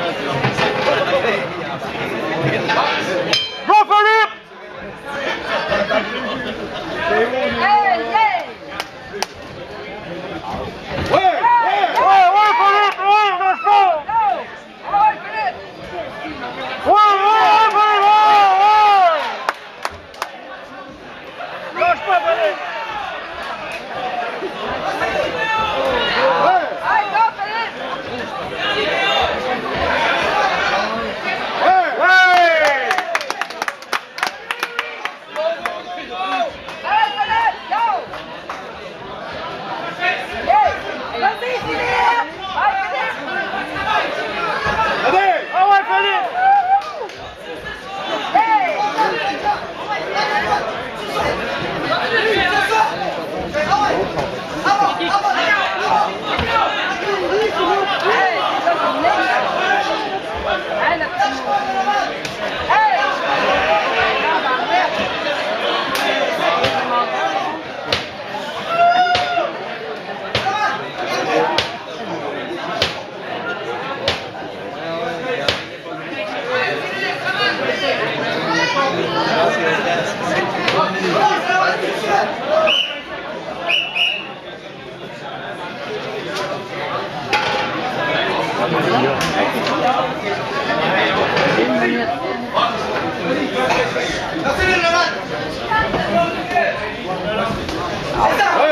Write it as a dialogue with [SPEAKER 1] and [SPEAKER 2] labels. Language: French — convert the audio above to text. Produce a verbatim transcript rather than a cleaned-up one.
[SPEAKER 1] Go Philippe!
[SPEAKER 2] Hey, yeah!
[SPEAKER 1] Ouais, ouais, ouais, ouais, Philippe, ouais, let's go!
[SPEAKER 2] Ouais, Philippe!
[SPEAKER 1] Ouais, ouais, Philippe, ouais, ouais! Lâche pas, Philippe!
[SPEAKER 2] Hey, go, Philippe!
[SPEAKER 1] Ouais, ouais!
[SPEAKER 2] Allez, Philippe, go! Hey, vas-y, Philippe! Allez, Philippe!
[SPEAKER 1] Allez! Ah ouais, Philippe!
[SPEAKER 2] Hey!
[SPEAKER 1] Ouais!